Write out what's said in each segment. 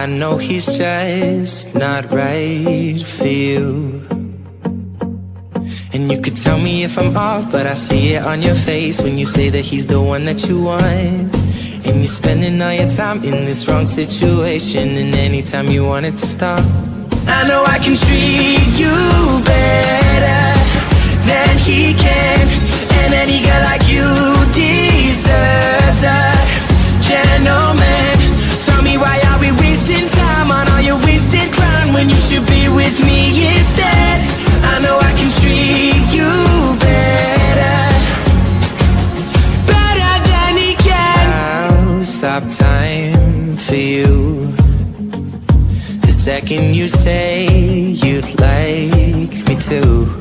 I know he's just not right for you. And you could tell me if I'm off, but I see it on your face when you say that he's the one that you want. And you're spending all your time in this wrong situation, and anytime you want it to stop. I know I can treat you better than he can, and any girl like you deserves a gentleman. Tell me, why are we wasting time on all your wasted crown when you should be with me instead? I know I can treat you better, better than he can. I'll stop time for you the second you say you'd like me to.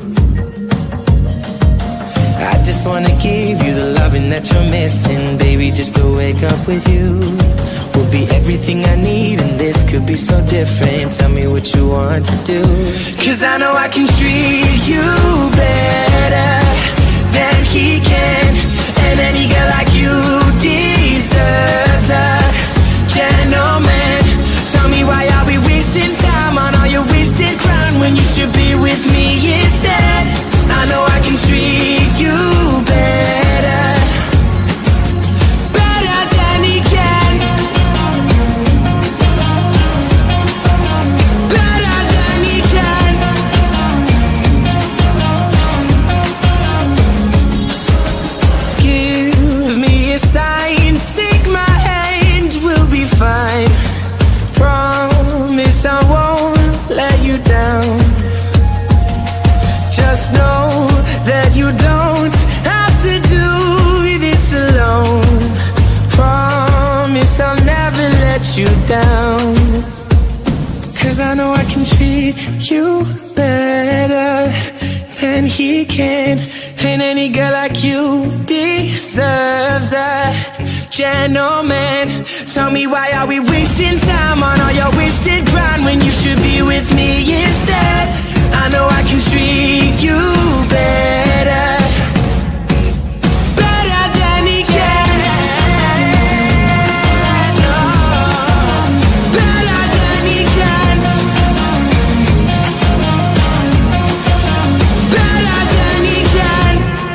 I just wanna give you the loving that you're missing, baby. Just to wake up with you will be everything I need, and this could be so different. Tell me what you want to do, 'cause I know I can treat you better than he can, and any girl like you deserves a gentleman. Tell me, why are we wasting time on all your wasted crown when you should be with me instead? I know I can treat you better, better than he can, better than he can. Give me a sign, take my hand, we'll be fine. Promise I won't let you down. Just know that you don't have to do this alone. Promise I'll never let you down, 'cause I know I can treat you better than he can, and any girl like you deserves a gentleman. Tell me, why are we wasting time on all your wasted grind when you should be with me instead? I know I can treat you better, better than he can, oh, better than he can, better than he can.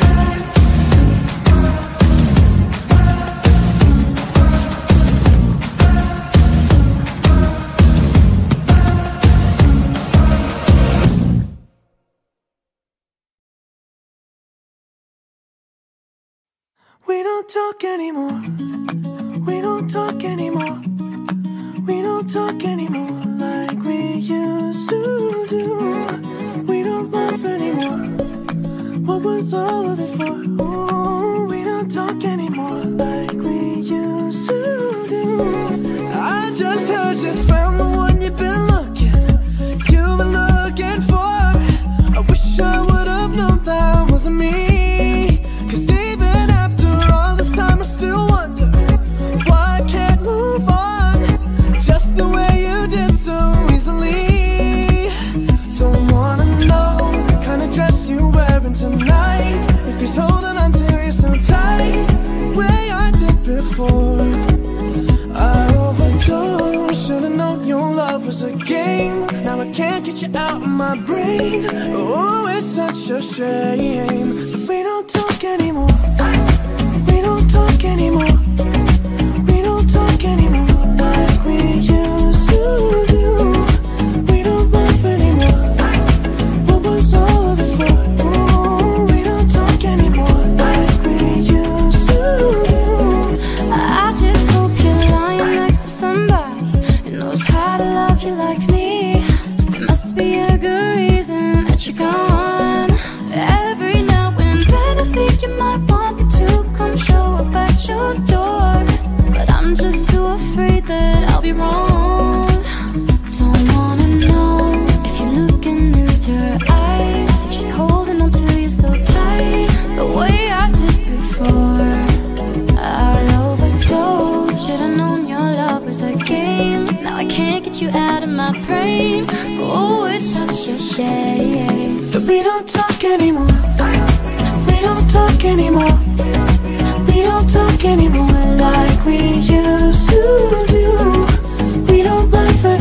We don't talk anymore. We don't talk anymore. We don't talk anymore like we used to do. We don't laugh anymore. What was all of it for? Ooh, we don't talk anymore like we used to do. I just heard you found the one you've been looking for. I wish I would have known that wasn't me. Tonight, if he's holding on to you so tight, the way I did before, I overdosed. Should've known your love was a game. Now I can't get you out of my brain. Oh, it's such a shame that we don't talk anymore. We don't talk anymore. We don't talk anymore like we used to do. We don't laugh anymore. What was all of it for? But we don't talk anymore. We don't talk anymore. We don't talk anymore like we used to do. We don't laugh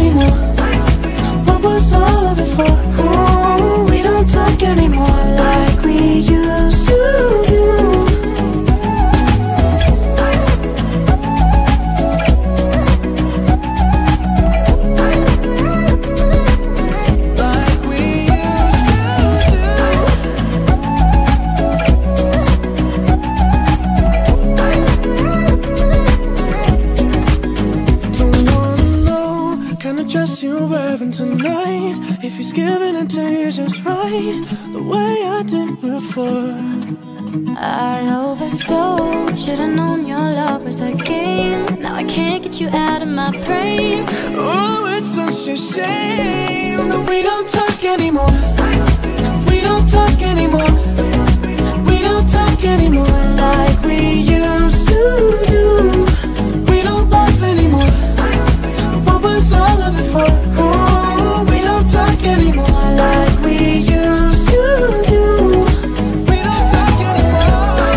kind of dress you're wearing tonight. If he's giving it to you just right, the way I did before. I overdosed, should've known your love was a game. Now I can't get you out of my brain. Oh, it's such a shame that we don't talk anymore. We don't talk anymore. We don't talk anymore like we used to do. We don't laugh anymore. What was all of it for? Oh, we don't talk anymore like we used to do. We don't talk anymore.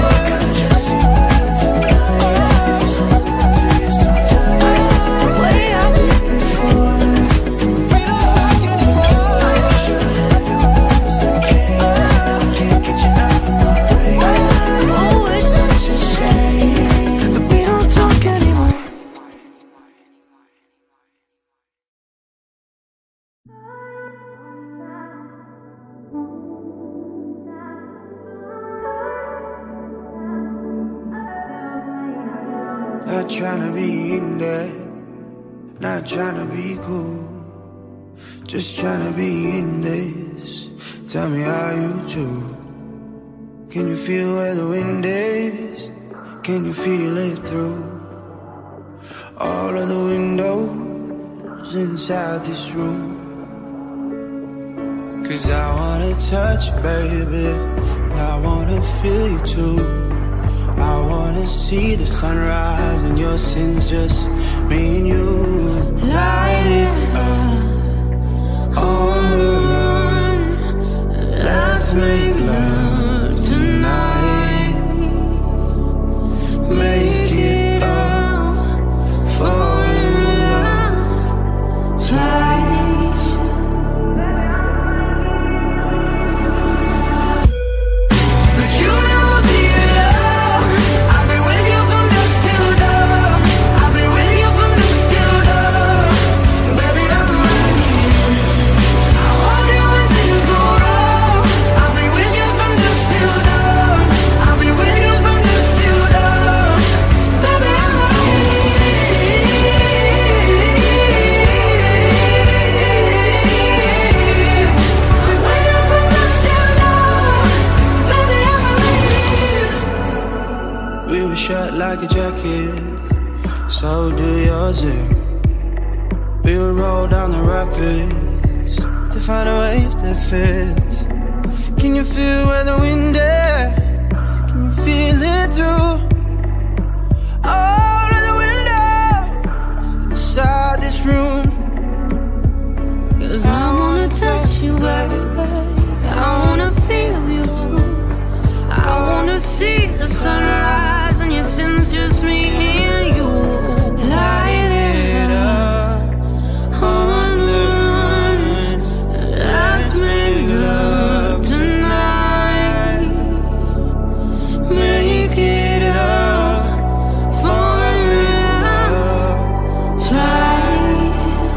The way I did before. We don't talk anymore. Oh, it's such a shame That we don't talk anymore. Not tryna be in there, not tryna be cool, just tryna be in this. Tell me how you do. Can you feel where the wind is? Can you feel it through all of the windows inside this room? 'Cause I wanna touch you, baby, and I wanna feel you too. I wanna see the sunrise and your sins, just me and you. Light it up on the run. Let's make love tonight. Make it up, fall in love twice. But you never be alone. I've been with you from dusk till dawn. I've been with you from dusk till dawn. Baby, I'm right here. I want you when things go wrong. I've been with you from dusk till dawn. I've been with you from dusk till dawn. Baby, I'm right here. I've been with you from dusk till dawn. Baby, I'm right here. We were shut like a jacket, so do yours. We would roll down the rapids to find a wave that fits. Can you feel where the wind is? Can you feel it through all of the windows inside this room? 'Cause I wanna touch you, baby. I wanna feel you too. I wanna see the sunrise and your sins, just me and you. Light it up on the run. Let's make love tonight. Make it up, fall in love twice.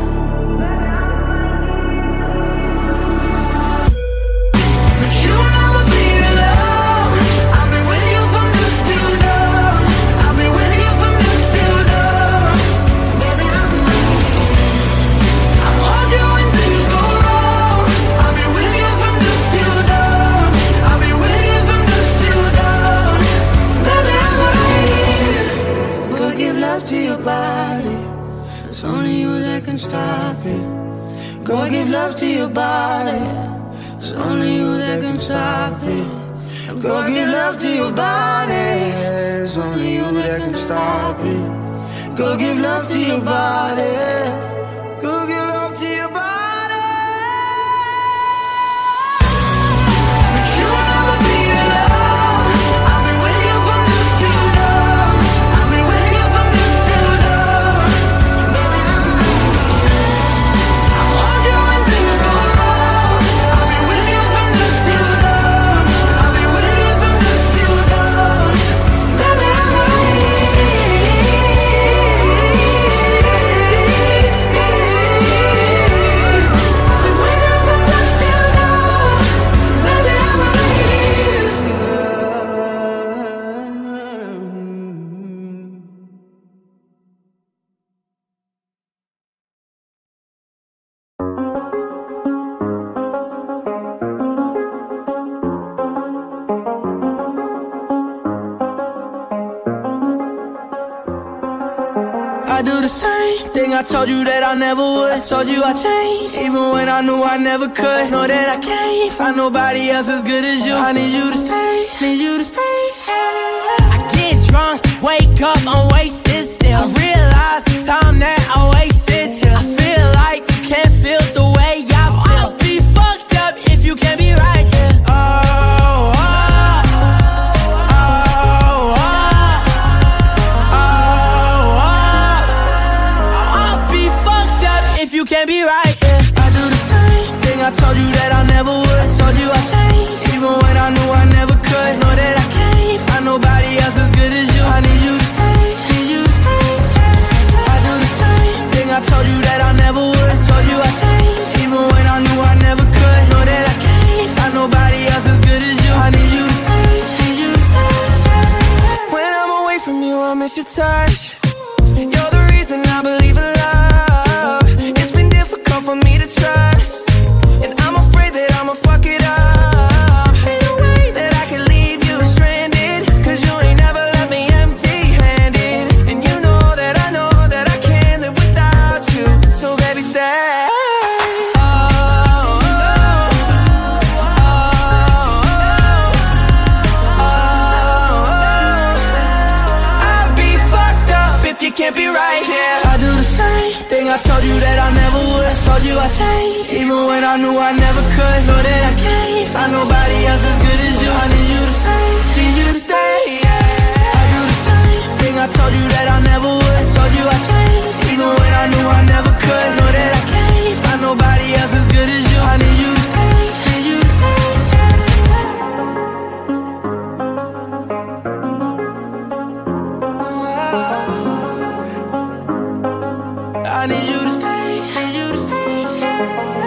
But you never be alone. I've been with you from dusk till dawn. I've been with you from dusk till dawn. Baby, I'm right here. I want you when things go wrong. I've been with you from dusk till dawn. I've been with you from dusk till dawn. Baby, I'm right here. Go give love to your body. It's only you that can stop it. Go give love to your body. It's only you that can stop it. Go give love to your body. It's only you that can stop it. Go give love to your body. Go give love to your body. But you never be alone. I've been with you from dusk till dawn. I've been with you from dusk till dawn. Baby, I'm right here. I want you when things go wrong. I've been with you from dusk till dawn. I've been with you from dusk till dawn. Baby, I'm right here. do the same thing I told you that I never would. I told you I changed, even when I knew I never could. Know that I can't find nobody else as good as you. I need you to stay, need you to stay. I get drunk, wake up, I'm wasted still. I realize the time that I wasted here. I feel like you can't feel the way I feel. I'll be fucked up if you can't be right here. You can't be right, yeah. I do the same thing I told you that I never would. I told you I changed, even when I knew I never could. Know that I can't find nobody else as good as you. I need you to stay, need you to stay. I do the same thing I told you that I never would. I told you I changed, even when I knew I never could. Know that I can't find nobody else as good as you. I need you to stay, need you to stay. When I'm away from you, I miss your touch. You're the reason I believe in love. For me to trust, and I'm afraid that I'ma fuck it up. Ain't no way that I can leave you stranded, cause you ain't never left me empty-handed. And you know that I can't live without you. So baby, stay. I'll be fucked up if you can't be right here. I do the same thing I told you that I never would. I told you I changed, even when I knew I never could. Know that I can't find nobody else as good as you. I need you to stay, need you to stay, yeah. I do the same thing I told you that I never would. I told you I changed, even when I knew I never could. Know that I can't find nobody else as good as you. I need you to stay, need you to stay. I need you to stay, need you to stay.